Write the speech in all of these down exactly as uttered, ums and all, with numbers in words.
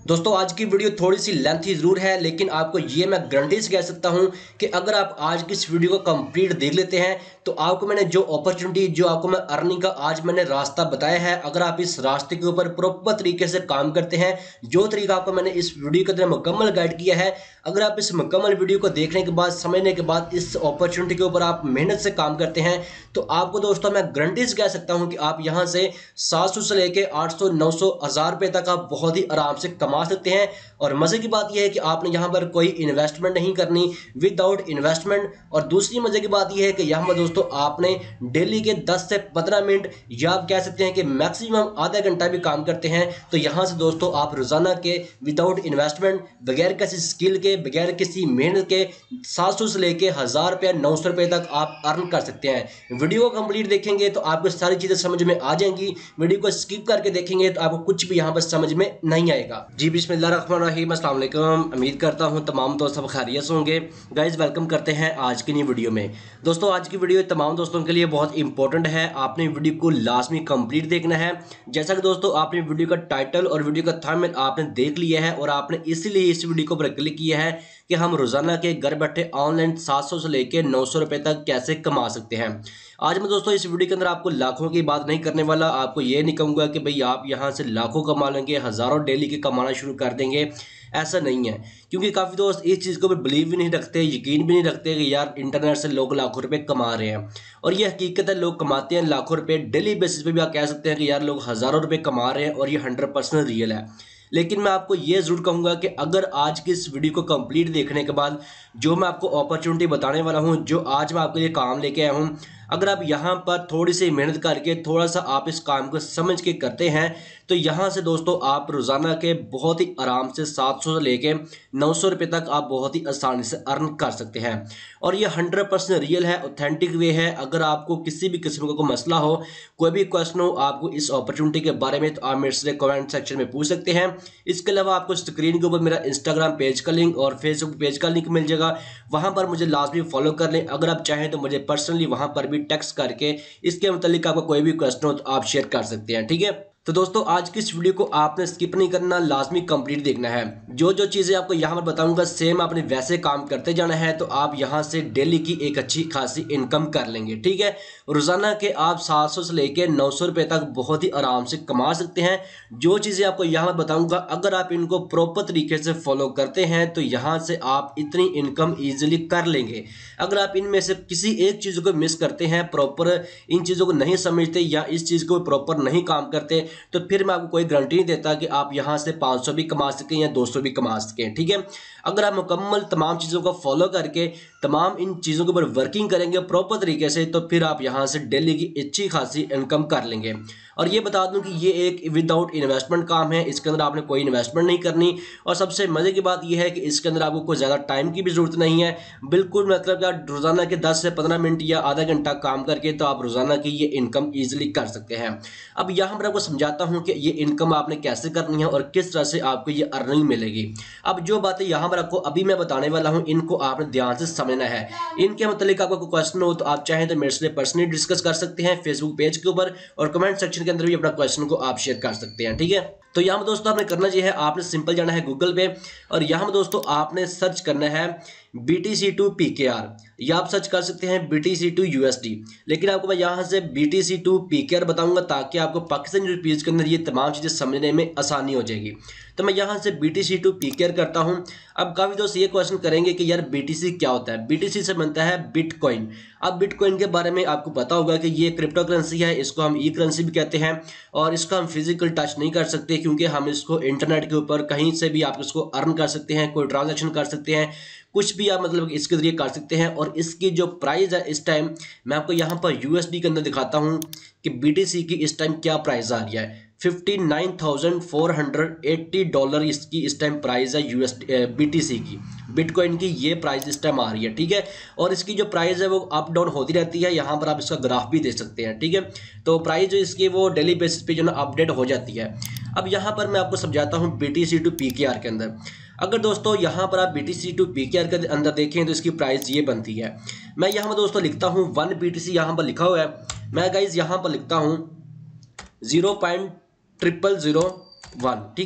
दोस्तों आज की वीडियो थोड़ी सी लेंथी जरूर है, लेकिन आपको ये मैं गारंटी से कह सकता हूं कि अगर आप आज की इस वीडियो को कंप्लीट देख लेते हैं तो आपको मैंने जो अपॉर्चुनिटी, जो आपको मैं अर्निंग का आज मैंने रास्ता बताया है, अगर आप इस रास्ते के ऊपर प्रॉपर तरीके से काम करते हैं, जो तरीका आपको मैंने इस वीडियो के अंदर मुकम्मल गाइड किया है, अगर आप इस मुकम्मल वीडियो को देखने के बाद, समझने के बाद इस अपॉर्चुनिटी के ऊपर आप मेहनत से काम करते हैं, तो आपको दोस्तों मैं गारंटी से कह सकता हूं कि आप यहां से सात सौ से लेकर आठ सौ नौ सौ हजार रुपए तक आप बहुत ही आराम से कमा सकते हैं। और मजे की बात यह है कि आपने यहां पर कोई इन्वेस्टमेंट नहीं करनी, विदाउट इन्वेस्टमेंट। और दूसरी मजे की बात यह है कि यहां पर दोस्तों आपने डेली के दस से पंद्रह मिनट या आप कह सकते हैं कि मैक्सिमम आधा घंटा भी काम करते हैं, तो यहां से दोस्तों आप रोजाना के विदाउट इन्वेस्टमेंट, बगैर किसी स्किल के, बगैर किसी मेहनत के सात सौ से लेकर हजार रुपया नौ सौ रुपए तक आप अर्न कर सकते हैं। वीडियो को कंप्लीट देखेंगे तो आपको सारी चीजें समझ में आ जाएंगी, वीडियो को स्किप करके देखेंगे तो आपको कुछ भी यहाँ पर समझ में नहीं आएगा। जी बिस्मिल्लाहिर्रहमानिर्रहीम, अस्सलाम वालेकुम। उम्मीद करता हूँ तमाम दोस्त सब खैरियत से होंगे। गाइस वेलकम करते हैं आज की नई वीडियो में। दोस्तों आज की वीडियो तमाम दोस्तों के लिए बहुत इंपॉर्टेंट है, आपने वीडियो को लास्ट में कंप्लीट देखना है। जैसा कि दोस्तों आपने वीडियो का टाइटल और वीडियो का थंबनेल आपने देख लिया है और आपने इसीलिए इस वीडियो को पर क्लिक किया है कि हम रोजाना के घर बैठे ऑनलाइन सात सौ से लेकर नौ सौ रुपए तक कैसे कमा सकते हैं। आज मैं दोस्तों इस वीडियो के अंदर आपको लाखों की बात नहीं करने वाला, आपको ये नहीं कहूंगा कि भाई आप यहां से लाखों कमा लेंगे, हजारों डेली के कमाना शुरू कर देंगे, ऐसा नहीं है। क्योंकि काफ़ी दोस्त इस चीज़ को भी बिलीव भी नहीं रखते, यकीन भी नहीं रखते कि यार इंटरनेट से लोग लाखों रुपए कमा रहे हैं। और ये हकीकत है, लोग कमाते हैं लाखों रुपए डेली बेसिस पे भी। आप कह सकते हैं कि यार लोग हज़ारों रुपए कमा रहे हैं और ये हंड्रेड परसेंट रियल है। लेकिन मैं आपको ये ज़रूर कहूँगा कि अगर आज की इस वीडियो को कंप्लीट देखने के बाद जो मैं आपको अपॉर्चुनिटी बताने वाला हूँ, जो आज मैं आपके लिए काम लेके आया हूँ, अगर आप यहाँ पर थोड़ी सी मेहनत करके, थोड़ा सा आप इस काम को समझ के करते हैं, तो यहाँ से दोस्तों आप रोज़ाना के बहुत ही आराम से सात सौ से लेके नौ सौ रुपये तक आप बहुत ही आसानी से अर्न कर सकते हैं। और ये हंड्रेड परसेंट रियल है, ऑथेंटिक वे है। अगर आपको किसी भी किस्म का कोई मसला हो, कोई भी क्वेश्चन हो आपको इस अपॉर्चुनिटी के बारे में, तो आप मेरे से कमेंट सेक्शन में पूछ सकते हैं। इसके अलावा आपको स्क्रीन के ऊपर मेरा इंस्टाग्राम पेज का लिंक और फेसबुक पेज का लिंक मिल जाएगा, वहाँ पर मुझे लाजमी फॉलो कर लें। अगर आप चाहें तो मुझे पर्सनली वहाँ पर भी टेक्स्ट करके इसके मतलब आपका कोई भी क्वेश्चन हो तो आप शेयर कर सकते हैं, ठीक है। तो दोस्तों आज की इस वीडियो को आपने स्किप नहीं करना, लाजमी कंप्लीट देखना है। जो जो चीज़ें आपको यहाँ पर बताऊंगा सेम आपने वैसे काम करते जाना है, तो आप यहाँ से डेली की एक अच्छी खासी इनकम कर लेंगे, ठीक है। रोज़ाना के आप सात सौ से लेकर नौ सौ रुपये तक बहुत ही आराम से कमा सकते हैं। जो चीज़ें आपको यहाँ पर बताऊँगा, अगर आप इनको प्रॉपर तरीके से फॉलो करते हैं तो यहाँ से आप इतनी इनकम ईजिली कर लेंगे। अगर आप इनमें से किसी एक चीज़ को मिस करते हैं, प्रॉपर इन चीज़ों को नहीं समझते या इस चीज़ को प्रॉपर नहीं काम करते, तो फिर मैं आपको कोई गारंटी नहीं देता कि आप यहां से पाँच सौ भी कमा सकें या दो सौ भी कमा सकें, ठीक है। अगर आप मुकम्मल तमाम चीज़ों को फॉलो करके तमाम इन चीज़ों के ऊपर वर्किंग करेंगे प्रॉपर तरीके से, तो फिर आप यहां से डेली की अच्छी खासी इनकम कर लेंगे। और ये बता दूं कि ये एक विदाउट इन्वेस्टमेंट काम है, इसके अंदर आपने कोई इन्वेस्टमेंट नहीं करनी। और सबसे मज़े की बात यह है कि इसके अंदर आपको कोई ज़्यादा टाइम की भी ज़रूरत नहीं है। बिल्कुल मतलब आप रोज़ाना के दस से पंद्रह मिनट या आधा घंटा काम करके तो आप रोज़ाना की ये इनकम ईजिली कर सकते हैं। अब यहाँ पर आपको समझाता हूँ कि ये इनकम आपने कैसे करनी है और किस तरह से आपको ये अर्निंग मिलेगी। अब जो बातें यहाँ पर आपको अभी मैं बताने वाला हूँ, इनको आपने ध्यान से समझना है। इनके मतलब आपका कोई क्वेश्चन हो तो आप चाहें तो मेरे से पर्सनली डिस्कस कर सकते हैं फेसबुक पेज के ऊपर, और कमेंट सेक्शन के अंदर भी अपना क्वेश्चन को आप शेयर कर सकते हैं, ठीक है। तो यहाँ पर दोस्तों आपने करना चाहिए, आपने सिंपल जाना है गूगल पे और यहाँ पर दोस्तों आपने सर्च करना है B T C to P K R, या आप सर्च कर सकते हैं B T C to U S D. लेकिन आपको मैं यहाँ से B T C to P K R बताऊंगा ताकि आपको पाकिस्तानी रुपीज़ के अंदर ये तमाम चीज़ें समझने में आसानी हो जाएगी। तो मैं यहाँ से B T C to P K R करता हूँ। अब काफ़ी दोस्त ये क्वेश्चन करेंगे कि यार बी टी सी क्या होता है। बी टी सी से बनता है बिटकॉइन। अब बिटकॉइन के बारे में आपको पता होगा कि ये क्रिप्टो करेंसी है, इसको हम ई करेंसी भी कहते हैं, और इसका हम फिजिकल टच नहीं कर सकते क्योंकि हम इसको इंटरनेट के ऊपर कहीं से भी आप इसको अर्न कर सकते हैं, कोई ट्रांजेक्शन कर सकते हैं, कुछ भी आप मतलब इसके जरिए कर सकते हैं। और इसकी जो प्राइस है इस टाइम मैं आपको यहाँ पर यूएसडी के अंदर दिखाता हूँ कि बीटीसी की इस टाइम क्या प्राइस आ रही है। Fifty nine thousand four hundred eighty dollar इसकी इस टाइम प्राइस है यूएस बीटीसी की। बिटकॉइन की ये प्राइस इस टाइम आ रही है, ठीक है। और इसकी जो प्राइस है वो अप डाउन होती रहती है, यहाँ पर आप इसका ग्राफ भी देख सकते हैं, ठीक है। तो प्राइस जो इसकी वो डेली बेसिस पे जो ना अपडेट हो जाती है। अब यहाँ पर मैं आपको समझाता हूँ B T C to P K R के अंदर। अगर दोस्तों यहाँ पर आप B T C to P K R के अंदर देखें तो इसकी प्राइस ये बनती है। मैं यहाँ पर दोस्तों लिखता हूँ वन बी टी सी, यहाँ पर लिखा हुआ है। मैं गाइज यहाँ पर लिखता हूँ zero point triple zero one, ठीक है।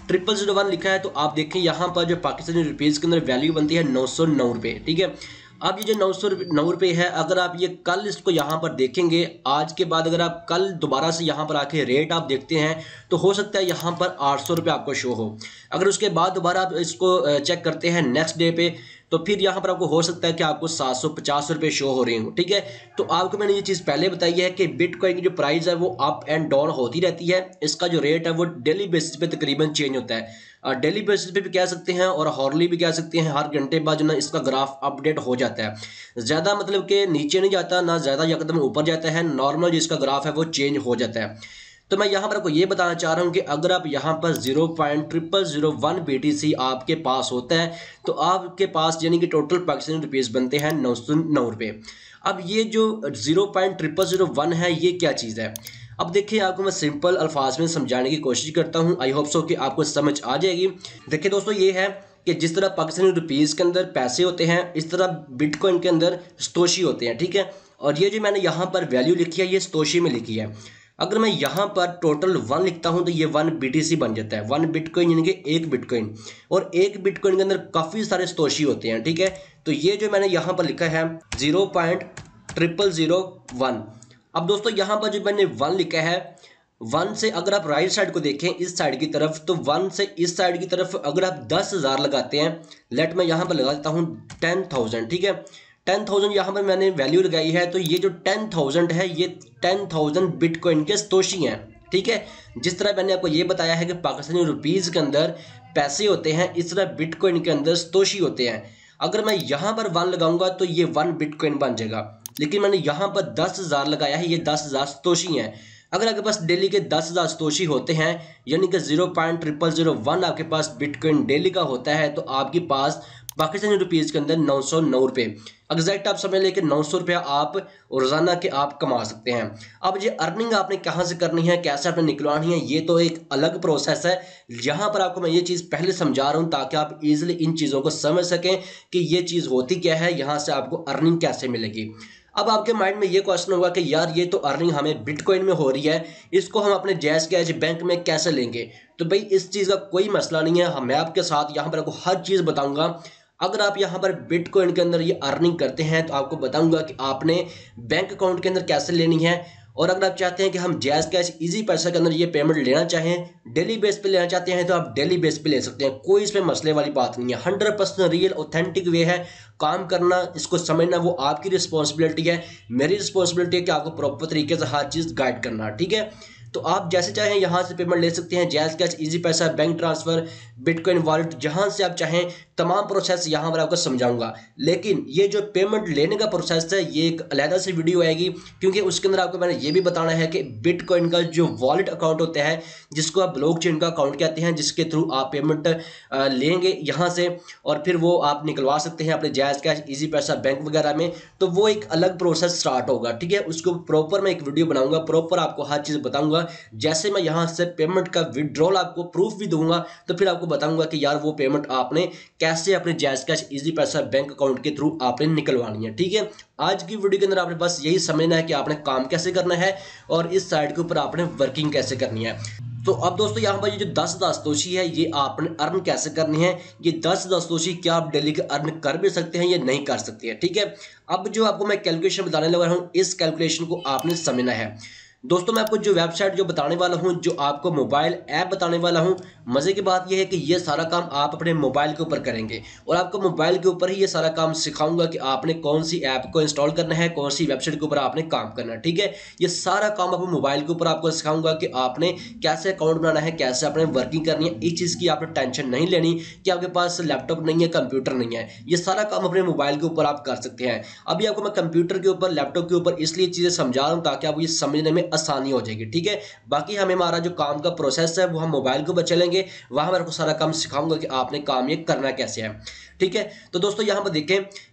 ट्रिपल जीरो वन लिखा है तो आप देखें यहाँ पर जो पाकिस्तानी रुपीज़ के अंदर वैल्यू बनती है नौ सौ नौ रुपये, ठीक है। अब ये जो नौ सौ नौ रुपये है, अगर आप ये कल इसको यहाँ पर देखेंगे, आज के बाद अगर आप कल दोबारा से यहाँ पर आके रेट आप देखते हैं तो हो सकता है यहाँ पर आठ सौ रुपये आपको शो हो। अगर उसके बाद दोबारा आप इसको चेक करते हैं नेक्स्ट डे पे तो फिर यहाँ पर आपको हो सकता है कि आपको सात सौ पचास रुपये शो हो रहे हो, ठीक है। तो आपको मैंने ये चीज़ पहले बताई है कि बिटकॉइन की जो प्राइस है वो अप एंड डाउन होती रहती है। इसका जो रेट है वो डेली बेसिस पे तकरीबन चेंज होता है, और डेली बेसिस पे भी कह सकते हैं और हॉर्ली भी कह सकते हैं। हर घंटे बाद जो ना इसका ग्राफ अपडेट हो जाता है, ज़्यादा मतलब कि नीचे नहीं जाता ना ज़्यादा एकदम ऊपर जाता है, नॉर्मल जिसका ग्राफ है वो चेंज हो जाता है। तो मैं यहाँ पर आपको ये बताना चाह रहा हूँ कि अगर आप यहाँ पर zero point triple zero one B T C आपके पास होता है तो आपके पास यानी कि टोटल पाकिस्तानी रुपीज़ बनते हैं नौ सौ नौ रुपये। अब ये जो zero point triple zero one है ये क्या चीज़ है, अब देखिए आपको मैं सिंपल अल्फाज में समझाने की कोशिश करता हूँ। आई होप सो कि आपको समझ आ जाएगी। देखिए दोस्तों, ये है कि जिस तरह पाकिस्तानी रुपीज़ के अंदर पैसे होते हैं इस तरह बिटकॉइन के अंदर सतोशी होते हैं, ठीक है। और ये जो मैंने यहाँ पर वैल्यू लिखी है ये सतोशी में लिखी है। अगर मैं यहाँ पर टोटल वन लिखता हूँ तो ये वन बीटीसी बन जाता है, वन बिटकॉइन यानी कि एक बिटकॉइन। और एक बिटकॉइन के अंदर काफ़ी सारे सतोशी होते हैं, ठीक है। तो ये जो मैंने यहाँ पर लिखा है zero point triple zero one. अब दोस्तों यहाँ पर जो मैंने वन लिखा है, वन से अगर आप राइट साइड को देखें इस साइड की तरफ, तो वन से इस साइड की तरफ अगर आप दस हज़ार लगाते हैं, लेट मैं यहाँ पर लगा देता हूँ टेन थाउजेंड, ठीक है। टेन थाउजेंड यहाँ पर मैंने वैल्यू लगाई है, तो ये जो टेन थाउजेंड है ये टेन थाउजेंड बिटकॉइन के सतोशी हैं, ठीक है। जिस तरह मैंने आपको ये बताया है कि पाकिस्तानी रुपीज़ के अंदर पैसे होते हैं, इस तरह बिटकॉइन के अंदर सतोशी होते हैं। अगर मैं यहाँ पर वन लगाऊंगा तो ये वन बिटकॉइन बन जाएगा, लेकिन मैंने यहाँ पर दस हज़ार लगाया है, ये दस हज़ार सतोशी हैं। अगर आपके पास डेली के दस हज़ार सतोशी होते हैं यानी कि zero point triple zero one आपके पास बिटकॉइन डेली का होता है, तो आपके पास पाकिस्तानी रुपीज़ के अंदर नौ सौ नौ रुपये एग्जैक्ट आप समझ लें कि नौ सौ रुपया आप रोज़ाना के आप कमा सकते हैं। अब ये अर्निंग आपने कहाँ से करनी है, कैसे आपने निकलवानी है, ये तो एक अलग प्रोसेस है। यहाँ पर आपको मैं ये चीज़ पहले समझा रहा हूँ ताकि आप इजीली इन चीज़ों को समझ सकें कि ये चीज़ होती क्या है, यहाँ से आपको अर्निंग कैसे मिलेगी। अब आपके माइंड में ये क्वेश्चन होगा कि यार ये तो अर्निंग हमें बिटकॉइन में हो रही है, इसको हम अपने जैज़ कैश बैंक में कैसे लेंगे। तो भाई इस चीज़ का कोई मसला नहीं है, मैं आपके साथ यहाँ पर आपको हर चीज़ बताऊँगा। अगर आप यहाँ पर बिटकॉइन के अंदर ये अर्निंग करते हैं तो आपको बताऊंगा कि आपने बैंक अकाउंट के अंदर कैसे लेनी है। और अगर आप चाहते हैं कि हम जैज़ कैश इजी पैसा के अंदर ये पेमेंट लेना चाहें, डेली बेस पे लेना चाहते हैं, तो आप डेली बेस पे ले सकते हैं, कोई इसमें मसले वाली बात नहीं है। Hundred percent real authentic way है काम करना, इसको समझना वो आपकी रिस्पॉन्सिबिलिटी है। मेरी रिस्पॉन्सिबिलिटी है कि आपको प्रॉपर तरीके से हर चीज़ गाइड करना, ठीक है। तो आप जैसे चाहें यहाँ से पेमेंट ले सकते हैं, JazzCash, Easypaisa, bank transfer, bitcoin wallet, जहाँ से आप चाहें तमाम प्रोसेस यहाँ पर आपको समझाऊंगा। लेकिन ये जो पेमेंट लेने का प्रोसेस है ये एक अलग से वीडियो आएगी, क्योंकि उसके अंदर आपको मैंने ये भी बताना है कि बिटकॉइन का जो वॉलेट अकाउंट होता है जिसको आप ब्लॉकचेन का अकाउंट कहते हैं, जिसके थ्रू आप पेमेंट लेंगे यहाँ से और फिर वो आप निकलवा सकते हैं अपने JazzCash, Easypaisa, bank वगैरह में, तो वो एक अलग प्रोसेस स्टार्ट होगा, ठीक है। उसको प्रॉपर मैं एक वीडियो बनाऊंगा, प्रॉपर आपको हर चीज़ बताऊंगा। जैसे मैं यहाँ से पेमेंट का विड्रॉल आपको प्रूफ भी दूंगा तो फिर आपको बताऊंगा कि यार वो पेमेंट आपने कैसे अपने JazzCash, Easypaisa bank account के थ्रू आपने निकलवानी है, ठीक है। आज की वीडियो के अंदर आपने बस यही समझना है कि आपने काम कैसे करना है और इस साइड के ऊपर आपने वर्किंग कैसे करनी है। तो अब दोस्तों यहाँ पर ये जो दस हज़ार सतोशी है ये आपने अर्न कैसे करनी है, ये दस हज़ार सतोशी क्या आप डेली के अर्न कर भी सकते हैं या नहीं कर सकते हैं, ठीक है। अब जो आपको मैं कैलकुलेशन बताने लगा हूँ इस कैलकुलेशन को आपने समझना है। दोस्तों मैं आपको जो वेबसाइट जो बताने वाला हूं, जो आपको मोबाइल ऐप बताने वाला हूं, मज़े की बात यह है कि ये सारा काम आप अपने मोबाइल के ऊपर करेंगे और आपको मोबाइल के ऊपर ही ये सारा काम सिखाऊंगा कि आपने कौन सी ऐप को इंस्टॉल करना है, कौन सी वेबसाइट के ऊपर आपने काम करना है, ठीक है। ये सारा काम आपको मोबाइल के ऊपर आपको सिखाऊंगा कि आपने कैसे अकाउंट बनाना है, कैसे आपने वर्किंग करनी है। इस चीज़ की आपने टेंशन नहीं लेनी कि आपके पास लैपटॉप नहीं है, कंप्यूटर नहीं है, ये सारा काम अपने मोबाइल के ऊपर आप कर सकते हैं। अभी आपको मैं कंप्यूटर के ऊपर, लैपटॉप के ऊपर इसलिए चीज़ें समझा रहा हूँ ताकि आपको ये समझने में आसानी हो जाएगी, ठीक है। बाकी हमें हमारा जो काम का प्रोसेस है वो हम मोबाइल के ऊपर चलेंगे, वहां मैं आपको सारा काम सिखाऊंगा कि आपने काम ये करना कैसे है, ठीक है। तो दोस्तों यहाँ पर देखें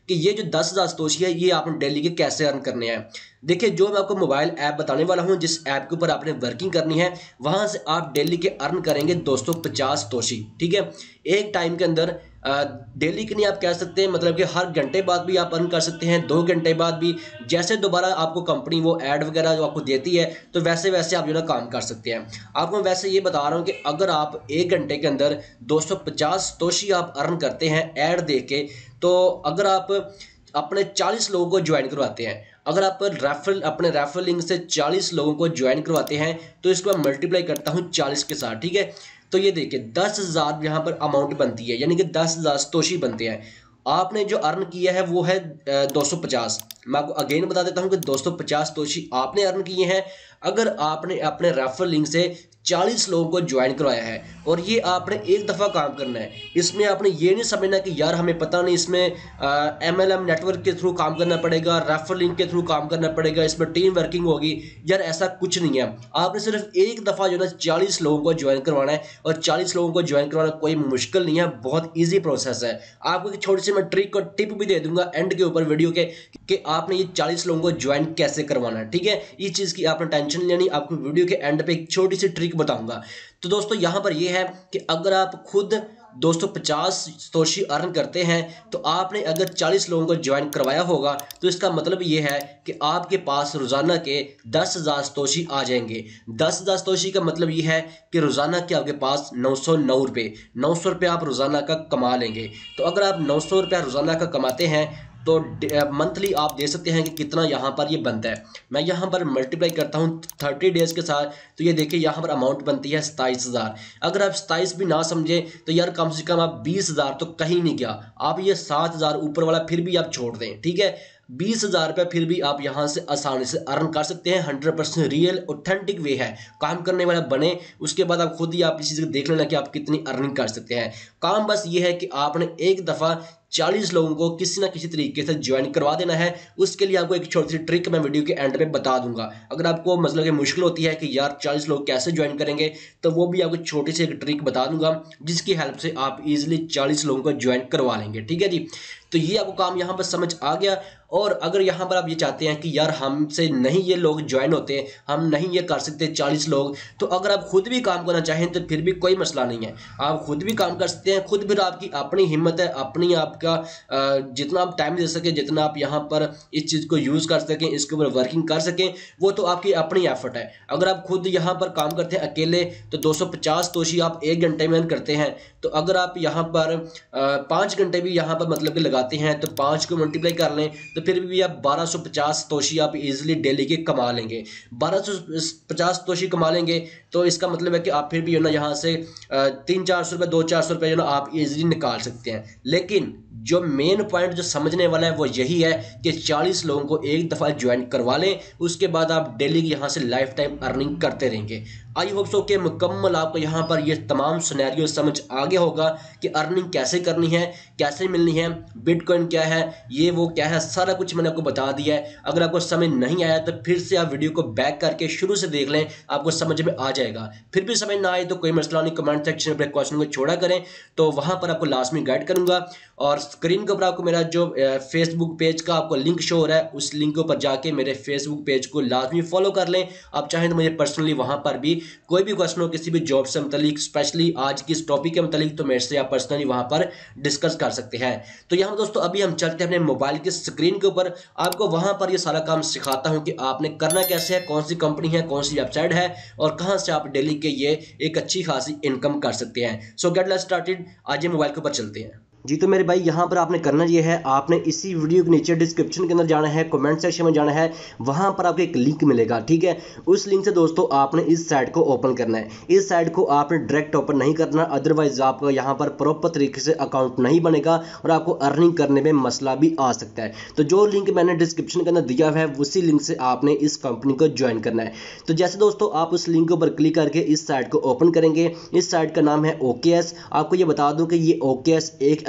कि ये जो दस हज़ार सतोशी है ये आपने डेली के कैसे अर्न करने हैं। देखिए, जो मैं आपको मोबाइल ऐप बताने वाला हूं, जिस ऐप के ऊपर आपने वर्किंग करनी है, वहां से आप डेली के अर्न करेंगे दो सौ पचास सतोशी। ठीक है, एक टाइम के अंदर डेली के नहीं आप कह सकते हैं, मतलब कि हर घंटे बाद भी आप अर्न कर सकते हैं, दो घंटे बाद भी, जैसे दोबारा आपको कंपनी वो ऐड वगैरह जो आपको देती है तो वैसे वैसे आप जो ना काम कर सकते हैं। आपको मैं वैसे ये बता रहा हूँ कि अगर आप एक घंटे के अंदर दो सौ पचास सतोशी आप अर्न करते हैं ऐड दे के, तो अगर आप अपने चालीस लोगों को ज्वाइन करवाते हैं, अगर आप रेफरल अपने रेफरल लिंक से चालीस लोगों को ज्वाइन करवाते हैं, तो इसको मैं मल्टीप्लाई करता हूँ चालीस के साथ। ठीक है, तो ये देखिए दस हज़ार यहाँ पर अमाउंट बनती है, यानी कि दस हज़ार सतोशी बनते हैं। आपने जो अर्न किया है वो है दो सौ पचास। मैं आपको अगेन बता देता हूँ कि दो सौ पचास सतोशी आपने अर्न किए हैं अगर आपने अपने रेफरल लिंक से चालीस लोगों को ज्वाइन करवाया है, और ये आपने एक दफ़ा काम करना है। इसमें आपने ये नहीं समझना कि यार हमें पता नहीं, इसमें एम एल एम नेटवर्क के थ्रू काम करना पड़ेगा, रेफरल लिंक के थ्रू काम करना पड़ेगा, इसमें टीम वर्किंग होगी। यार ऐसा कुछ नहीं है, आपने सिर्फ एक दफ़ा जो है चालीस लोगों को ज्वाइन करवाना है, और चालीस लोगों को ज्वाइन करवाना कोई मुश्किल नहीं है, बहुत ईजी प्रोसेस है। आपको एक छोटी सी मैं ट्रिक और टिप भी दे दूंगा एंड के ऊपर वीडियो के कि आपने ये चालीस लोगों को ज्वाइन कैसे करवाना है। ठीक है, इस चीज़ की आपने टेंशन लेनी, आपको वीडियो के एंड पे एक छोटी सी ट्रिक बताऊंगा। तो दोस्तों यहाँ पर यह है कि अगर आप खुद दो सौ पचास सतोशी अर्न करते हैं, तो आपने अगर चालीस लोगों को ज्वाइन करवाया होगा, तो इसका मतलब ये है कि आपके पास रोज़ाना के दस हज़ार सतोशी आ जाएंगे। दस हज़ार सतोशी का मतलब ये है कि रोज़ाना के आपके पास नौ सौ नौ रुपये नौ सौ रुपये आप रोज़ाना का कमा लेंगे। तो अगर आप नौ सौ रुपया रोज़ाना का कमाते हैं, तो मंथली आप दे सकते हैं कि कितना यहाँ पर ये बनता है। मैं यहाँ पर मल्टीप्लाई करता हूँ थर्टी डेज़ के साथ, तो ये देखिए यहाँ पर अमाउंट बनती है सताईस हज़ार। अगर आप सताईस भी ना समझे तो यार कम से कम आप बीस हज़ार तो कहीं नहीं गया, आप ये सात हज़ार ऊपर वाला फिर भी आप छोड़ दें। ठीक है, बीस हज़ार रुपये फिर भी आप यहाँ से आसानी से अर्न कर सकते हैं। Hundred percent real authentic way है, काम करने वाला बने, उसके बाद आप खुद ही आप इस चीज़ को देख लेना कि आप कितनी अर्निंग कर सकते हैं। काम बस ये है कि आपने एक दफ़ा चालीस लोगों को किसी ना किसी तरीके से ज्वाइन करवा देना है। उसके लिए आपको एक छोटी सी ट्रिक मैं वीडियो के एंड में बता दूंगा। अगर आपको मतलब कि मुश्किल होती है कि यार चालीस लोग कैसे ज्वाइन करेंगे, तो वो भी आपको छोटी सी एक ट्रिक बता दूंगा, जिसकी हेल्प से आप इजीली चालीस लोगों को ज्वाइन करवा लेंगे। ठीक है जी, तो ये आपको काम यहाँ पर समझ आ गया। और अगर यहाँ पर आप ये चाहते हैं कि यार हमसे नहीं ये लोग ज्वाइन होते, हम नहीं ये कर सकते चालीस लोग, तो अगर आप खुद भी काम करना चाहें तो फिर भी कोई मसला नहीं है, आप खुद भी काम कर सकते हैं। खुद फिर आपकी अपनी हिम्मत है, अपनी आपका जितना आप टाइम दे सकें, जितना आप यहाँ पर इस चीज़ को यूज़ कर सकें, इसके ऊपर वर्किंग कर सकें, वो तो आपकी अपनी एफर्ट है। अगर आप खुद यहाँ पर काम करते हैं अकेले, तो दो सौ पचास सतोशी आप एक घंटे में करते हैं। तो अगर आप यहाँ पर पाँच घंटे भी यहाँ पर मतलब कि लगाते हैं, तो पाँच को मल्टीप्लाई कर लें, तो फिर भी आप बारह सौ पचास सतोशी आप इजीली डेली के कमा लेंगे। बारह सौ पचास सतोशी कमा लेंगे, तो इसका मतलब है कि आप फिर भी ना यहाँ से तीन चार सौ रुपये दो चार सौ रुपये जो ना आप इजीली निकाल सकते हैं। लेकिन जो मेन पॉइंट जो समझने वाला है वो यही है कि चालीस लोगों को एक दफ़ा ज्वाइन करवा लें, उसके बाद आप डेली यहाँ से लाइफ टाइम अर्निंग करते रहेंगे। आई होप सो कि मुकम्मल आपको यहाँ पर ये तमाम सिनेरियो समझ आ गया होगा कि अर्निंग कैसे करनी है, कैसे मिलनी है, बिटकॉइन क्या है, ये वो क्या है, सारा कुछ मैंने आपको बता दिया है। अगर आपको समझ नहीं आया तो फिर से आप वीडियो को बैक करके शुरू से देख लें, आपको समझ में आ जाएगा। फिर भी समझ ना आए तो कोई मसला नहीं, कमेंट सेक्शन में क्वेश्चन को छोड़ा करें, तो वहाँ पर आपको लास्ट में गाइड करूँगा। और स्क्रीन के ऊपर आपको मेरा जो फेसबुक पेज का आपको लिंक शो हो रहा है, उस लिंक के ऊपर जाके मेरे फेसबुक पेज को लाजमी फॉलो कर लें। आप चाहें तो मुझे पर्सनली वहाँ पर भी कोई भी क्वेश्चन हो किसी भी जॉब से मतलब, स्पेशली आज की इस टॉपिक के मतलब, तो मेरे से आप पर्सनली वहाँ पर डिस्कस कर सकते हैं। तो यहाँ दोस्तों अभी हम चलते हैं अपने मोबाइल की स्क्रीन के ऊपर, आपको वहाँ पर ये सारा काम सिखाता हूँ कि आपने करना कैसे है, कौन सी कंपनी है, कौन सी वेबसाइट है, और कहाँ से आप डेली के ये एक अच्छी खासी इनकम कर सकते हैं। सो गेट लेट्स स्टार्टेड, आज ये मोबाइल के ऊपर चलते हैं। जी तो मेरे भाई यहाँ पर आपने करना ये है, आपने इसी वीडियो के नीचे डिस्क्रिप्शन के अंदर जाना है, कमेंट सेक्शन में जाना है, वहाँ पर आपको एक लिंक मिलेगा। ठीक है, उस लिंक से दोस्तों आपने इस साइट को ओपन करना है। इस साइट को आपने डायरेक्ट ओपन नहीं करना, अदरवाइज आपका यहाँ पर प्रॉपर तरीके से अकाउंट नहीं बनेगा और आपको अर्निंग करने में मसला भी आ सकता है। तो जो लिंक मैंने डिस्क्रिप्शन के अंदर दिया हुआ है, उसी लिंक से आपने इस कंपनी को ज्वाइन करना है। तो जैसे दोस्तों आप उस लिंक के ऊपर क्लिक करके इस साइट को ओपन करेंगे, इस साइट का नाम है ओकेएस। आपको ये बता दूं कि ये ओकेएस एक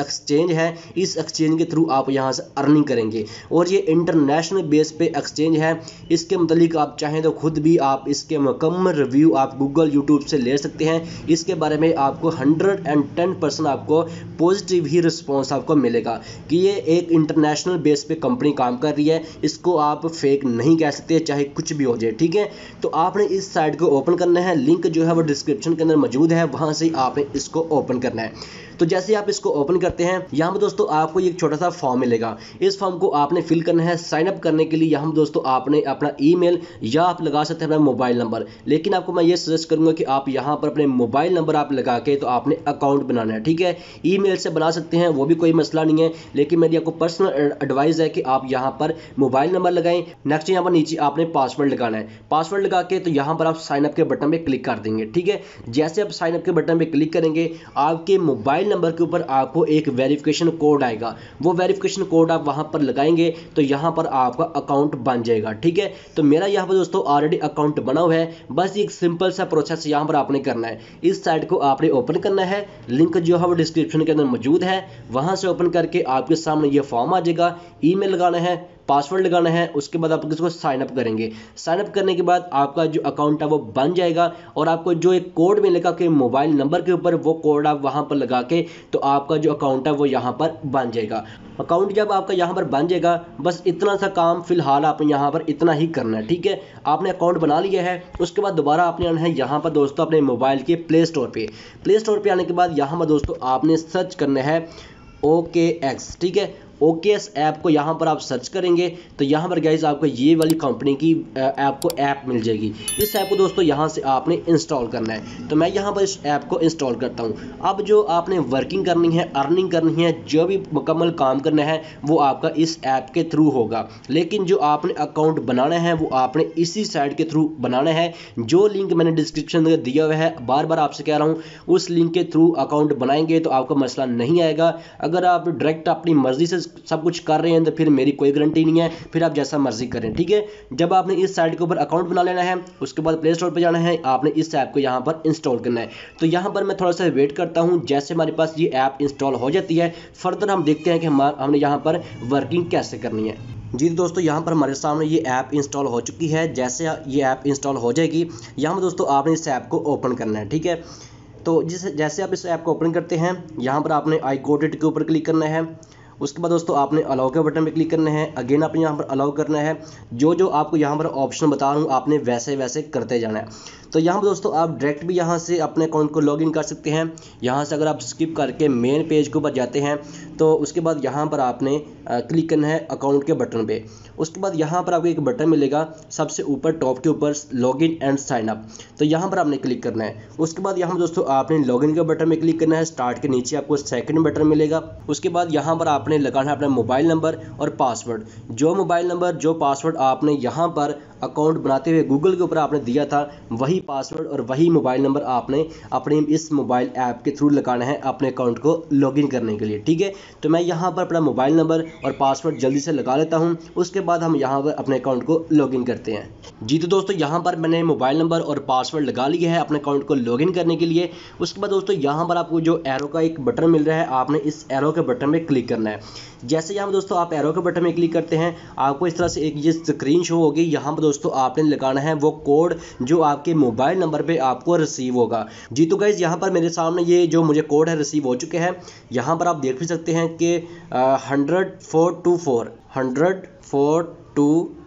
एक्सचेंज है, इस एक्सचेंज के थ्रू आप यहाँ से अर्निंग करेंगे और ये इंटरनेशनल बेस पे एक्सचेंज है। इसके मतलब आप चाहें तो खुद भी आप इसके मुकम्मल रिव्यू आप गूगल यूट्यूब से ले सकते हैं। इसके बारे में आपको हंड्रेड एंड टेन परसेंट आपको पॉजिटिव ही रिस्पॉन्स आपको मिलेगा कि ये एक इंटरनेशनल बेस पे कंपनी काम कर रही है। इसको आप फेक नहीं कह सकते, चाहे कुछ भी हो जाए, ठीक है। तो आपने इस साइट को ओपन करना है, लिंक जो है वो डिस्क्रिप्शन के अंदर मौजूद है, वहां से आपने इसको ओपन करना है। तो जैसे आप इसको ओपन करते हैं, यहाँ पर दोस्तों आपको एक छोटा सा फॉर्म मिलेगा। इस फॉर्म को आपने फिल करना है। साइन अप करने के लिए यहाँ दोस्तों आपने अपना ईमेल या आप लगा सकते हैं अपना मोबाइल नंबर, लेकिन आपको मैं ये सजेस्ट करूंगा कि आप यहाँ पर अपने मोबाइल नंबर आप लगा के तो आपने अकाउंट बनाना है, ठीक है। ईमेल से बना सकते हैं, वो भी कोई मसला नहीं है, लेकिन मेरी आपको पर्सनल एडवाइस है कि आप यहाँ पर मोबाइल नंबर लगाएं। नेक्स्ट यहाँ पर नीचे आपने पासवर्ड लगाना है। पासवर्ड लगा के तो यहाँ पर आप साइन अप के बटन पे क्लिक कर देंगे, ठीक है। जैसे आप साइन अप के बटन पे क्लिक करेंगे, आपके मोबाइल नंबर के ऊपर आपको एक वेरिफिकेशन कोड आएगा। वो वेरिफिकेशन कोड आप वहां पर लगाएंगे तो यहां पर आपका अकाउंट बन जाएगा, ठीक है। तो मेरा यहां पर दोस्तों ऑलरेडी अकाउंट बना हुआ है। बस एक सिंपल सा प्रोसेस यहां पर आपने करना है। इस साइट को आपने ओपन करना है, लिंक जो है वो डिस्क्रिप्शन के अंदर मौजूद है, वहां से ओपन करके आपके सामने ये फॉर्म आ जाएगा। ईमेल लगाना है, पासवर्ड लगाना है, उसके बाद आप इसको साइन अप करेंगे। साइन अप करने के बाद आपका जो अकाउंट है वो बन जाएगा और आपको जो एक कोड मिलेगा कि मोबाइल नंबर के ऊपर, वो कोड आप वहां पर लगा के तो आपका जो अकाउंट है वो यहाँ पर बन जाएगा। अकाउंट जब आपका यहाँ पर बन जाएगा, बस इतना सा काम फिलहाल आपने यहाँ पर इतना ही करना है, ठीक है। आपने अकाउंट बना लिया है, उसके बाद दोबारा आपने आना है यहाँ पर दोस्तों अपने मोबाइल के प्ले स्टोर पे। प्ले स्टोर पे आने के बाद यहाँ पर दोस्तों आपने सर्च करना है ओ के एक्स, ठीक है। ओकेएस ऐप को यहाँ पर आप सर्च करेंगे तो यहाँ पर गाइस आपको ये वाली कंपनी की ऐप को ऐप मिल जाएगी। इस ऐप को दोस्तों यहाँ से आपने इंस्टॉल करना है। तो मैं यहाँ पर इस ऐप को इंस्टॉल करता हूँ। अब जो आपने वर्किंग करनी है, अर्निंग करनी है, जो भी मुकम्मल काम करना है वो आपका इस ऐप के थ्रू होगा, लेकिन जो आपने अकाउंट बनाना है वो आपने इसी साइट के थ्रू बनाना है। जो लिंक मैंने डिस्क्रिप्शन में दिया हुआ है, बार बार आपसे कह रहा हूँ, उस लिंक के थ्रू अकाउंट बनाएंगे तो आपका मसला नहीं आएगा। अगर आप डायरेक्ट अपनी मर्जी से सब कुछ कर रहे हैं तो फिर मेरी कोई गारंटी नहीं है, फिर आप जैसा मर्जी करें, ठीक है। जब आपने इस साइट के ऊपर अकाउंट बना लेना है, उसके बाद प्ले स्टोर पे जाना है, आपने इस ऐप को यहाँ पर इंस्टॉल करना है। तो यहाँ पर मैं थोड़ा सा वेट करता हूँ, जैसे हमारे पास ये ऐप इंस्टॉल हो जाती है, फर्दर हम देखते हैं कि हम हमने यहाँ पर वर्किंग कैसे करनी है। जी दोस्तों, यहाँ पर हमारे सामने ये ऐप इंस्टॉल हो चुकी है। जैसे ये ऐप इंस्टॉल हो जाएगी, यहाँ पर दोस्तों आपने इस ऐप को ओपन करना है, ठीक है। तो जिस जैसे आप इस ऐप को ओपन करते हैं, यहाँ पर आपने आई गॉट इट के ऊपर क्लिक करना है। उसके बाद दोस्तों आपने अलाउ के बटन पे क्लिक करना है। अगेन आपने यहाँ पर अलाउ करना है। जो जो आपको यहाँ पर ऑप्शन बता रहा हूँ आपने वैसे वैसे करते जाना है। तो यहाँ पर दोस्तों आप डायरेक्ट भी यहाँ से अपने अकाउंट को लॉगिन कर सकते हैं। यहाँ से अगर आप स्किप करके मेन पेज के ऊपर जाते हैं तो उसके बाद यहाँ पर आपने क्लिक करना है अकाउंट के बटन पे। उसके बाद यहाँ पर आपको एक बटन मिलेगा सबसे ऊपर टॉप के ऊपर, लॉगिन एंड साइन अप। तो यहाँ पर आपने क्लिक करना है। उसके बाद यहाँ पर दोस्तों आपने लॉगिन के बटन में क्लिक करना है। स्टार्ट के नीचे आपको सेकंड बटन मिलेगा। उसके बाद यहाँ पर आपने लगाना है अपना मोबाइल नंबर और पासवर्ड। जो मोबाइल नंबर जो पासवर्ड आपने यहाँ पर अकाउंट बनाते हुए गूगल के ऊपर आपने दिया था, वही पासवर्ड और वही मोबाइल नंबर आपने अपने इस मोबाइल ऐप के थ्रू लगाना है अपने अकाउंट को लॉगिन करने के लिए, ठीक है। तो मैं यहाँ पर अपना मोबाइल नंबर और पासवर्ड जल्दी से लगा लेता हूँ। उसके बाद हम यहाँ पर अपने अकाउंट को लॉगिन करते हैं। जी तो दोस्तों, यहाँ पर मैंने मोबाइल नंबर और पासवर्ड लगा लिया है अपने अकाउंट को लॉगिन करने के लिए। उसके बाद दोस्तों यहाँ पर आपको जो एरो का एक बटन मिल रहा है, आपने इस एरो के बटन में क्लिक करना है। जैसे यहाँ पर दोस्तों आप एरो के बटन में क्लिक करते हैं, आपको इस तरह से एक ये स्क्रीन शो होगी। यहाँ पर दोस्तों आपने लगाना है वो कोड जो आपके मोबाइल नंबर पे आपको रिसीव होगा। जी तो गाइज, यहाँ पर मेरे सामने ये जो मुझे कोड है रिसीव हो चुके हैं। यहाँ पर आप देख भी सकते हैं कि hundred four two four hundred four two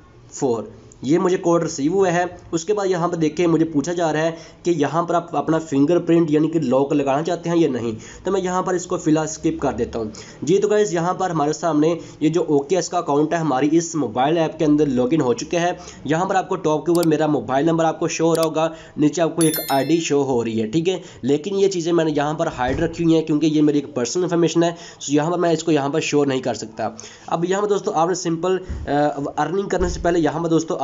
four ये मुझे कोड रिसीव हुआ है। उसके बाद यहाँ पर देखिए मुझे पूछा जा रहा है कि यहाँ पर आप अपना फिंगरप्रिंट यानी कि लॉक लगाना चाहते हैं या नहीं। तो मैं यहाँ पर इसको फिलहाल स्किप कर देता हूँ। जी तो गाइस, यहाँ पर हमारे सामने ये जो ओकेएस का अकाउंट है हमारी इस मोबाइल ऐप के अंदर लॉगिन हो चुका है। यहाँ पर आपको टॉप के ऊपर मेरा मोबाइल नंबर आपको शो हो रहा होगा, नीचे आपको एक आई डी शो हो रही है, ठीक है। लेकिन ये चीज़ें मैंने यहाँ पर हाइड रखी हुई हैं क्योंकि ये मेरी एक पर्सनल इन्फॉर्मेशन है, तो यहाँ पर मैं इसको यहाँ पर शो नहीं कर सकता। अब यहाँ पर दोस्तों आपने सिंपल अर्निंग करने से पहले यहाँ पर दोस्तों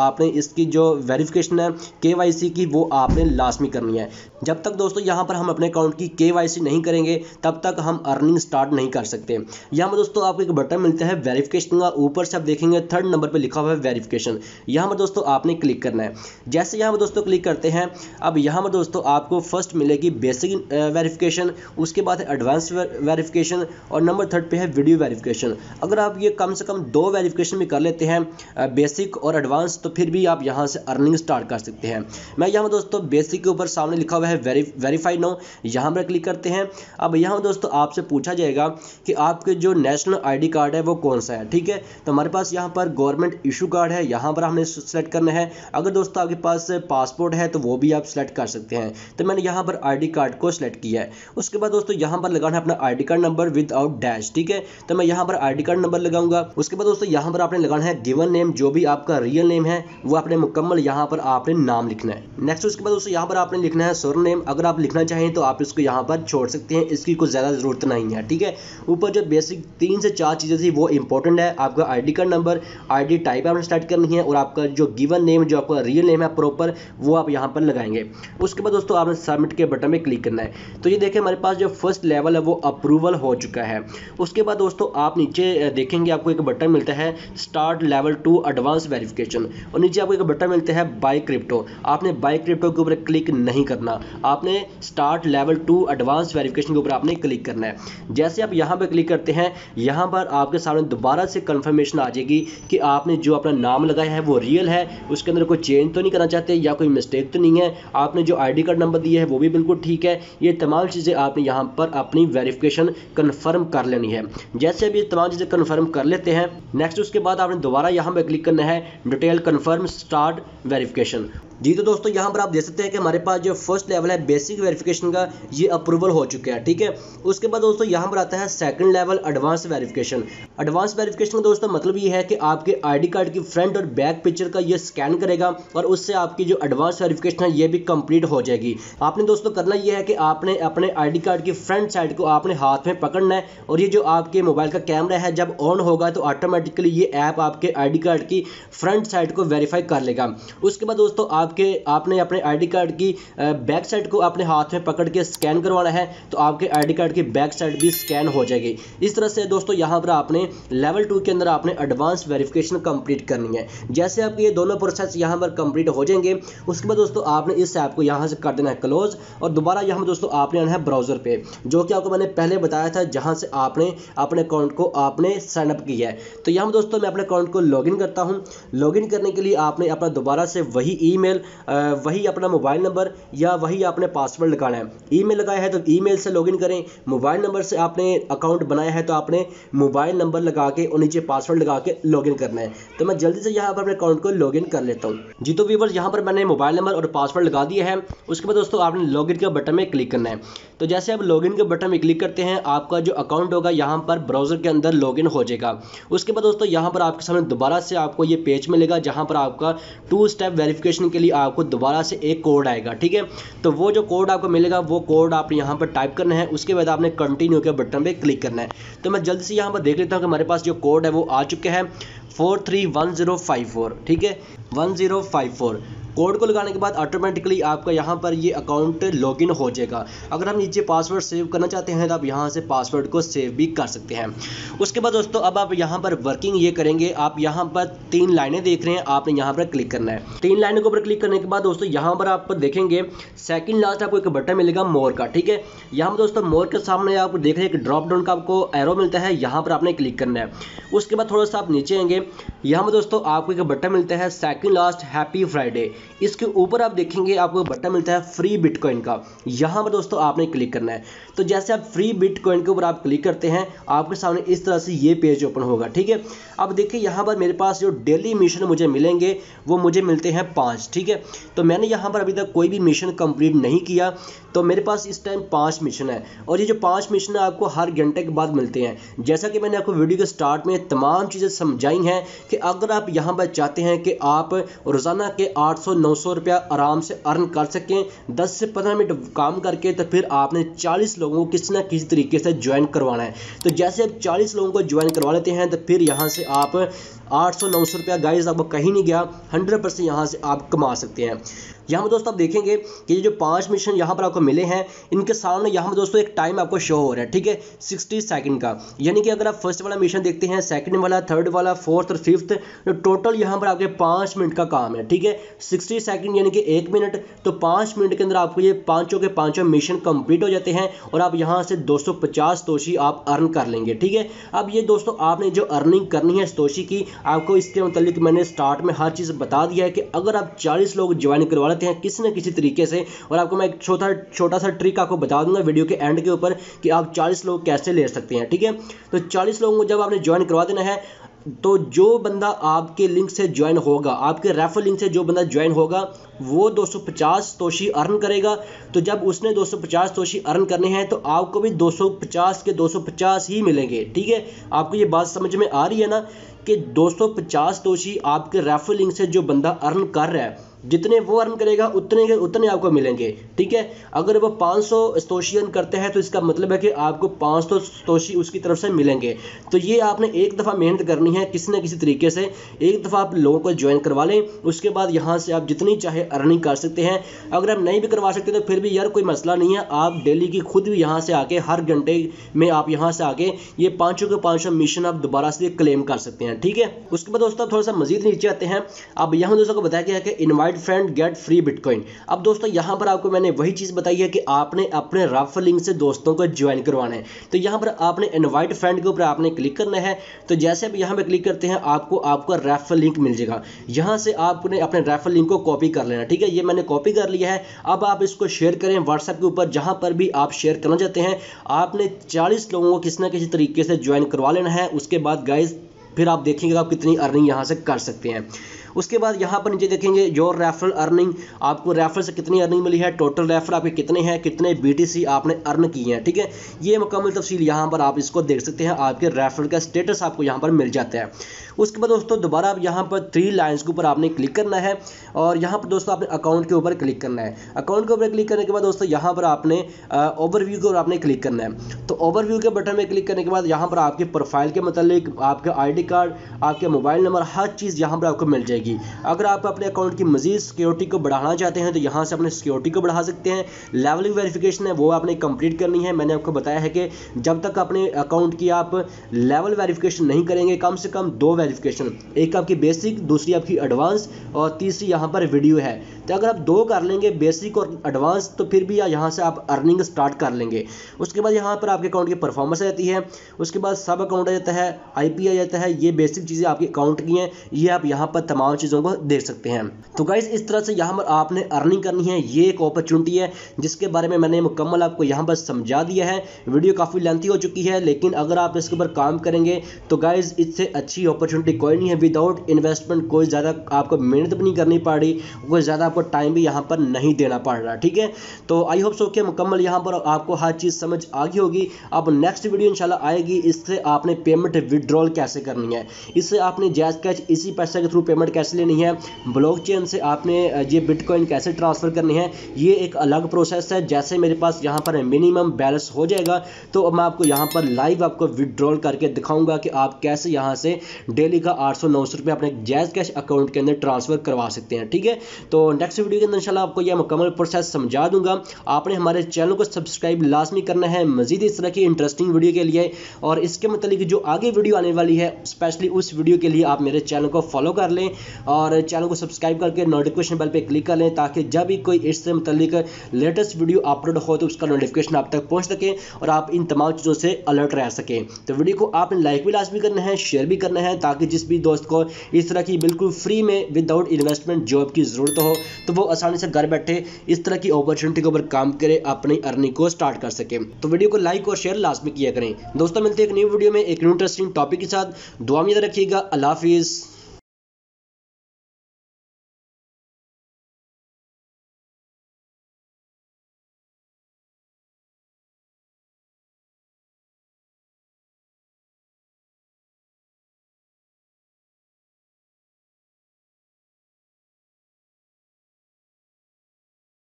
आपने इसकी जो वेरिफिकेशन है केवाईसी की वो आपने लाजमी करनी है। जब तक दोस्तों यहाँ पर हम अपने अकाउंट की केवाईसी नहीं करेंगे तब तक हम अर्निंग स्टार्ट नहीं कर सकते। यहाँ पर दोस्तों आपको एक बटन मिलता है वेरिफिकेशन का, ऊपर से आप देखेंगे थर्ड नंबर पर लिखा हुआ है वेरिफिकेशन। यहाँ पर दोस्तों आपने क्लिक करना है। जैसे यहाँ पर दोस्तों क्लिक करते हैं, अब यहाँ पर दोस्तों आपको फर्स्ट मिलेगी बेसिक वेरिफिकेशन, उसके बाद एडवांस वेरिफिकेशन और नंबर थर्ड पे है वीडियो वेरिफिकेशन। अगर आप ये कम से कम दो वेरिफिकेशन भी कर लेते हैं, बेसिक और एडवांस, तो फिर भी आप यहाँ से अर्निंग स्टार्ट कर सकते हैं। मैं यहाँ पर दोस्तों बेसिक के ऊपर सामने लिखा हुआ है वेरी वेरीफाई नो, यहाँ पर क्लिक करते हैं। अब यहाँ दोस्तों आपसे पूछा जाएगा कि आपके जो नेशनल आईडी कार्ड है वो कौन सा है, ठीक है। तो हमारे पास यहाँ पर गवर्नमेंट इशू कार्ड है, यहाँ पर हमने सेलेक्ट करना है। अगर दोस्तों आपके पास पासपोर्ट है तो वो भी आप सेलेक्ट कर सकते हैं। तो मैंने यहाँ पर आईडी कार्ड को सिलेक्ट किया है। उसके बाद दोस्तों यहाँ पर लगाना है अपना ID card number without dash, ठीक है। तो मैं यहाँ पर आईडी कार्ड नंबर लगाऊंगा। उसके बाद दोस्तों यहाँ पर आपने लगाना है गिवन नेम, जो भी आपका रियल नेम है वो आपने मुकम्मल यहाँ पर आपने नाम लिखना है। नेक्स्ट उसके बाद दोस्तों यहाँ पर आपने लिखना है सर नेम। अगर आप लिखना चाहें तो आप इसको यहाँ पर छोड़ सकते हैं, इसकी कुछ ज़्यादा ज़रूरत नहीं है, ठीक है। ऊपर जो बेसिक तीन से चार चीज़ें थी वो इंपॉर्टेंट है। आपका ID card number, ID type आपने स्टार्ट करनी है और आपका जो गिवन नेम, जो आपका रियल नेम है प्रॉपर, वो आप यहाँ पर लगाएंगे। उसके बाद दोस्तों आपने सबमिट के बटन में क्लिक करना है। तो ये देखें हमारे पास जो फर्स्ट लेवल है वो अप्रूवल हो चुका है। उसके बाद दोस्तों आप नीचे देखेंगे आपको एक बटन मिलता है start level two advance verification और नीचे आपको एक बटन मिलता है बाय क्रिप्टो। आपने बाय क्रिप्टो के ऊपर क्लिक नहीं करना, आपने start level two advance verification के ऊपर आपने क्लिक करना है। जैसे आप यहाँ पर क्लिक करते हैं, यहाँ पर आपके सामने दोबारा से कंफर्मेशन आ जाएगी कि आपने जो अपना नाम लगाया है वो रियल है, उसके अंदर कोई चेंज तो नहीं करना चाहते या कोई मिस्टेक तो नहीं है, आपने जो आईडी कार्ड नंबर दिया है वो भी बिल्कुल ठीक है। ये तमाम चीज़ें आपने यहाँ पर अपनी वेरिफिकेशन कन्फर्म कर लेनी है। जैसे अभी तमाम चीज़ें कन्फर्म कर लेते हैं, नेक्स्ट उसके बाद आपने दोबारा यहाँ पर क्लिक करना है डिटेल कन्फर्म स्टार्ट वेरिफिकेशन। जी तो दोस्तों यहाँ पर आप देख सकते हैं कि हमारे पास जो फर्स्ट लेवल है बेसिक वेरिफिकेशन का ये अप्रूवल हो चुका है, ठीक है। उसके बाद दोस्तों यहाँ पर आता है second level advance verification. Advance verification का दोस्तों मतलब ये है कि आपके आईडी कार्ड की फ्रंट और बैक पिक्चर का ये स्कैन करेगा और उससे आपकी जो एडवांस वेरिफिकेशन है ये भी कंप्लीट हो जाएगी। आपने दोस्तों करना ये है कि आपने अपने आईडी कार्ड की फ्रंट साइड को आपने हाथ में पकड़ना है और ये जो आपके मोबाइल का कैमरा है जब ऑन होगा तो ऑटोमेटिकली ये ऐप आपके आईडी कार्ड की फ्रंट साइड को वेरीफाई कर लेगा। उसके बाद दोस्तों आपके आपने अपने आईडी कार्ड की बैक साइड को अपने हाथ में पकड़ के स्कैन करवाना है तो आपके आईडी कार्ड की बैक साइड भी स्कैन हो जाएगी। इस तरह से दोस्तों यहाँ पर आपने लेवल टू के अंदर आपने एडवांस वेरिफिकेशन कंप्लीट करनी है। जैसे आपके ये दोनों प्रोसेस यहाँ पर कंप्लीट हो जाएंगे, उसके बाद दोस्तों आपने इस ऐप को यहाँ से कर देना है क्लोज और दोबारा यहाँ पर दोस्तों आपने आना है ब्राउजर पे, जो कि आपको मैंने पहले बताया था जहाँ से आपने अपने अकाउंट को आपने साइनअप किया है। तो यहाँ दोस्तों मैं अपने अकाउंट को लॉगिन करता हूँ। लॉगिन करने के लिए आपने अपना दोबारा से वही ईमेल, वही अपना मोबाइल नंबर या वही आपने पासवर्ड लगाना है। ईमेल लगाया है तो ईमेल से लॉगिन करें, मोबाइल नंबर से आपने अकाउंट बनाया है तो आपने मोबाइल नंबर लगा के और नीचे पासवर्ड लगा के लॉगिन करना है। तो मैं जल्दी से यहाँ पर अपने अकाउंट को लॉगिन कर लेता हूँ। जी तो व्यूअर्स यहाँ पर मैंने मोबाइल नंबर और पासवर्ड लगा दिया है। उसके बाद दोस्तों आपने लॉगिन के बटन में क्लिक करना है। तो जैसे आप लॉगिन के बटन में क्लिक करते हैं आपका जो अकाउंट होगा यहाँ पर ब्राउजर के अंदर लॉगिन हो जाएगा। उसके बाद दोस्तों यहाँ पर आपके सामने दोबारा से आपको ये पेज मिलेगा जहाँ पर आपका टू स्टेप वेरिफिकेशन के लिए आपको दोबारा से एक कोड आएगा, ठीक है। तो वो जो कोड आपको मिलेगा वो कोड आप यहाँ पर टाइप करना है। उसके बाद आपने कंटिन्यू के बटन पे क्लिक करना है। तो मैं जल्दी से यहाँ पर देख लेता हूँ कि हमारे पास जो कोड है वो आ चुके हैं four three one zero five four, ठीक है, one zero five four. Code को लगाने के बाद ऑटोमेटिकली आपका यहाँ पर ये अकाउंट लॉगिन हो जाएगा। अगर हम नीचे पासवर्ड सेव करना चाहते हैं तो आप यहाँ से पासवर्ड को सेव भी कर सकते हैं। उसके बाद दोस्तों अब आप यहाँ पर वर्किंग ये करेंगे, आप यहाँ पर तीन लाइनें देख रहे हैं, आपने यहाँ पर क्लिक करना है। तीन लाइनों के ऊपर क्लिक करने के बाद दोस्तों यहाँ पर आप देखेंगे सेकंड लास्ट आपको एक बटन मिलेगा मोर का, ठीक है। यहाँ पर दोस्तों मोर के सामने आप देख रहे हैं कि ड्रॉप डाउन का आपको एरो मिलता है, यहाँ पर आपने क्लिक करना है। उसके बाद थोड़ा सा आप नीचे आएंगे, यहाँ पर दोस्तों आपको एक बटन मिलता है सेकंड लास्ट हैप्पी फ्राइडे। इसके ऊपर आप देखेंगे आपको बटन मिलता है फ्री बिटकॉइन का, यहाँ पर दोस्तों आपने क्लिक करना है। तो जैसे आप फ्री बिटकॉइन के ऊपर आप क्लिक करते हैं आपके सामने इस तरह से ये पेज ओपन होगा, ठीक है। अब देखिए यहाँ पर मेरे पास जो डेली मिशन मुझे मिलेंगे वो मुझे मिलते हैं पाँच, ठीक है। तो मैंने यहाँ पर अभी तक कोई भी मिशन कंप्लीट नहीं किया, तो मेरे पास इस टाइम पाँच मिशन है और ये जो पाँच मिशन है आपको हर घंटे के बाद मिलते हैं। जैसा कि मैंने आपको वीडियो के स्टार्ट में तमाम चीज़ें समझाई हैं कि अगर आप यहाँ पर चाहते हैं कि आप रोज़ाना के आठ सौ नौ सौ रुपया आराम से अर्न कर सकें दस से पंद्रह मिनट काम करके, तो फिर आपने चालीस लोगों को किसी ना किसी तरीके से ज्वाइन करवाना है। तो जैसे आप चालीस लोगों को ज्वाइन करवा लेते हैं तो फिर यहाँ से आप आठ सौ नौ सौ रुपया गाइस आपको कहीं नहीं गया, हंड्रेड परसेंट यहाँ से आप कमा सकते हैं। यहाँ पर दोस्तों आप देखेंगे कि ये जो पांच मिशन यहाँ पर आपको मिले हैं, इनके सामने यहाँ पर दोस्तों एक टाइम आपको शो हो रहा है, ठीक है, सिक्सटी सेकंड का। यानी कि अगर आप फर्स्ट वाला मिशन देखते हैं, सेकंड वाला, थर्ड वाला, फोर्थ और फिफ्थ, तो टोटल यहाँ पर आपके पाँच मिनट का काम है, ठीक है। सिक्सटी सेकंड यानी कि एक मिनट, तो पाँच मिनट के अंदर आपको ये पाँचों के पाँचों मिशन कंप्लीट हो जाते हैं और आप यहाँ से दो सौ पचास तोशी आप अर्न कर लेंगे, ठीक है। अब ये दोस्तों आपने जो अर्निंग करनी है तोशी की, आपको इसके मतलब मैंने स्टार्ट में हर चीज़ बता दिया है कि अगर आप चालीस लोग ज्वाइन करवा लेते हैं किसी न किसी तरीके से, और आपको मैं एक छोटा छोटा सा ट्रिक आपको बता दूंगा वीडियो के एंड के ऊपर कि आप चालीस लोग कैसे ले सकते हैं, ठीक है। तो चालीस लोगों को जब आपने ज्वाइन करवा देना है, तो जो बंदा आपके लिंक से ज्वाइन होगा, आपके रेफर लिंक से जो बंदा ज्वाइन होगा, वो दो सौ पचास तोशी अर्न करेगा। तो जब उसने दो सौ पचास तोशी अर्न करने हैं तो आपको भी दो सौ पचास के दो सौ पचास ही मिलेंगे, ठीक है। आपको ये बात समझ में आ रही है ना कि दो सौ पचास तोशी आपके रेफर लिंक से जो बंदा अर्न कर रहा है, जितने वो अर्न करेगा उतने के उतने आपको मिलेंगे, ठीक है। अगर वो पाँच सौ तोशी अर्न करते हैं तो इसका मतलब है कि आपको पाँच सौ तोशी उसकी तरफ से मिलेंगे। तो ये आपने एक दफ़ा मेहनत करनी है किसी न किसी तरीके से, एक दफ़ा आप लोगों को ज्वाइन करवा लें, उसके बाद यहाँ से आप जितनी चाहे अर्निंग कर सकते हैं। अगर आप नहीं भी करवा सकते तो फिर भी यार कोई मसला नहीं है, आप डेली की खुद भी यहाँ से आके हर घंटे में आप यहाँ से आके ये पाँचों के पाँचों मिशन आप दोबारा से क्लेम कर सकते हैं, ठीक है। उसके बाद दोस्तों थोड़ा सा मजीद नीचे आते हैं। अब यहाँ दोस्तों को बताया गया है कि invite friend get free bitcoin. अब दोस्तों यहाँ पर आपको मैंने वही चीज़ बताई है कि आपने अपने रेफर लिंक से दोस्तों को ज्वाइन करवाना है। तो यहाँ पर आपने इनवाइट फ्रेंड के ऊपर आपने क्लिक करना है। तो जैसे आप यहाँ पे क्लिक करते हैं आपको आपका रेफर लिंक मिल जाएगा। यहाँ से आपने अपने रेफर लिंक को कॉपी कर लेना, ठीक है। ये मैंने कॉपी कर लिया है। अब आप इसको शेयर करें व्हाट्सएप के ऊपर, जहाँ पर भी आप शेयर करना चाहते हैं। आपने चालीस लोगों को किसी ना किसी तरीके से ज्वाइन करवा लेना है। उसके बाद गाइज फिर आप देखेंगे आप कितनी अर्निंग यहाँ से कर सकते हैं। उसके बाद यहाँ पर नीचे देखेंगे योर रेफरल अर्निंग, आपको रेफरल से कितनी अर्निंग मिली है, टोटल रेफर आपके कितने हैं, कितने बीटीसी आपने अर्न किए हैं, ठीक है। ये मुकम्मल तफसील यहाँ पर आप इसको देख सकते हैं। आपके रेफरल का स्टेटस आपको यहाँ पर मिल जाता है। उसके बाद दोस्तों दोबारा आप यहाँ पर थ्री लाइन्स के ऊपर आपने क्लिक करना है और यहाँ पर दोस्तों आपने अकाउंट के ऊपर क्लिक करना है। अकाउंट के ऊपर क्लिक करने के बाद दोस्तों यहाँ पर आपने ओवरव्यू के ऊपर आपने क्लिक करना है। तो ओवरव्यू के बटन में क्लिक करने के बाद यहाँ पर आपके प्रोफाइल के मतलब आपका आई डी कार्ड, आपके मोबाइल नंबर, हर चीज़ यहाँ पर आपको मिल जाएगी। अगर आप अपने अकाउंट की मजीद सिक्योरिटी को बढ़ाना चाहते हैं तो यहाँ से अपने सिक्योरिटी को बढ़ा सकते हैं। लेवलिंग वेरिफिकेशन है वो आपने कंप्लीट करनी है। मैंने आपको बताया है कि जब तक अपने अकाउंट की आप लेवल वेरिफिकेशन नहीं करेंगे, कम से कम दो वेरिफिकेशन, एक आपकी बेसिक, दूसरी आपकी एडवांस और तीसरी यहाँ पर वीडियो है। तो अगर आप दो कर लेंगे, बेसिक और एडवांस, तो फिर भी यहाँ से आप अर्निंग स्टार्ट कर लेंगे। उसके बाद यहाँ पर आपके अकाउंट की परफॉर्मेंस आ जाती है। उसके बाद सब अकाउंट आ जाता है, आई पी आ जाता है। ये बेसिक चीज़ें आपके अकाउंट की हैं, ये आप यहाँ पर तमाम चीज़ों को देख सकते हैं। तो गाइस इस तरह से यहाँ पर आपने अर्निंग करनी है। ये एक अपॉर्चुनिटी है जिसके बारे में मैंने मुकम्मल आपको यहाँ पर समझा दिया है। वीडियो काफ़ी लेंथी हो चुकी है, लेकिन अगर आप इसके ऊपर काम करेंगे तो गाइस इससे अच्छी अपॉर्चुनिटी कोई नहीं है। विदाउट इन्वेस्टमेंट कोई ज़्यादा आपको मेहनत भी नहीं करनी पड़ रही, कोई ज़्यादा आपको टाइम भी यहाँ पर नहीं देना पड़ रहा, ठीक है। तो आई होप सो कि मुकम्मल यहाँ पर आपको हर चीज़ समझ आ गई होगी। अब नेक्स्ट वीडियो इंशाल्लाह आएगी, इससे आपने पेमेंट विड्रॉल कैसे करनी है, इससे आपने जैज़ कैश इसी पैसे के थ्रू पेमेंट कैसे लेनी है, ब्लॉकचेन से आपने ये बिटकॉइन कैसे ट्रांसफ़र करनी है, ये एक अलग प्रोसेस है। जैसे मेरे पास यहाँ पर मिनिमम बैलेंस हो जाएगा तो मैं आपको यहाँ पर लाइव आपको विड्रॉल करके दिखाऊंगा कि आप कैसे यहाँ से डेली का आठ सौ नौ सौ रुपये अपने जैज़ कैश अकाउंट के अंदर ट्रांसफ़र करवा सकते हैं, ठीक है। तो नेक्स्ट वीडियो के अंदर इंशाल्लाह आपको यह मुकम्मल प्रोसेस समझा दूंगा। आपने हमारे चैनल को सब्सक्राइब लाजमी करना है मज़ीद इस तरह की इंटरेस्टिंग वीडियो के लिए, और इसके मतलब जो आगे वीडियो आने वाली है स्पेशली उस वीडियो के लिए आप मेरे चैनल को फॉलो कर लें और चैनल को सब्सक्राइब करके नोटिफिकेशन बेल पे क्लिक कर लें, ताकि जब भी कोई इससे मुतल्लिक लेटेस्ट वीडियो अपलोड हो तो उसका नोटिफिकेशन आप तक पहुंच सके और आप इन तमाम चीज़ों से अलर्ट रह सकें। तो वीडियो को आपने लाइक भी लाजमी करना है, शेयर भी करना है, ताकि जिस भी दोस्त को इस तरह की बिल्कुल फ्री में विदाउट इन्वेस्टमेंट जॉब की ज़रूरत हो तो वो आसानी से घर बैठे इस तरह की अपॉर्चुनिटी के ऊपर काम करे, अपनी अर्निंग को स्टार्ट कर सके। तो वीडियो को लाइक और शेयर लाजमी किया करें। दोस्तों मिलते हैं एक न्यू वीडियो में एक न्यू इंटरेस्टिंग टॉपिक के साथ। दुआ में याद रखिएगा। अल्लाह हाफिज़।